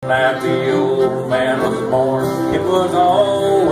Night the old man was born, it was all